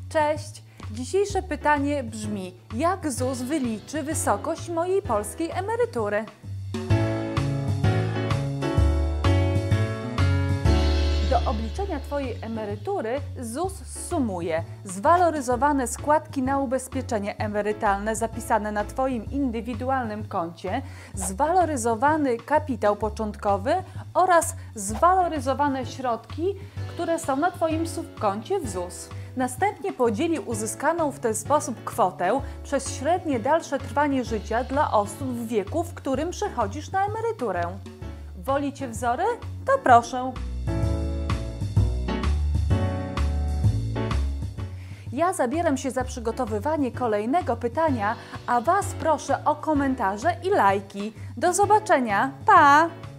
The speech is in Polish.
Cześć! Dzisiejsze pytanie brzmi: jak ZUS wyliczy wysokość mojej polskiej emerytury? Do obliczenia Twojej emerytury ZUS sumuje zwaloryzowane składki na ubezpieczenie emerytalne zapisane na Twoim indywidualnym koncie, zwaloryzowany kapitał początkowy oraz zwaloryzowane środki, które są na Twoim subkoncie w ZUS. Następnie podzieli uzyskaną w ten sposób kwotę przez średnie dalsze trwanie życia dla osób w wieku, w którym przechodzisz na emeryturę. Wolicie wzory? To proszę! Ja zabieram się za przygotowywanie kolejnego pytania, a Was proszę o komentarze i lajki. Do zobaczenia! Pa!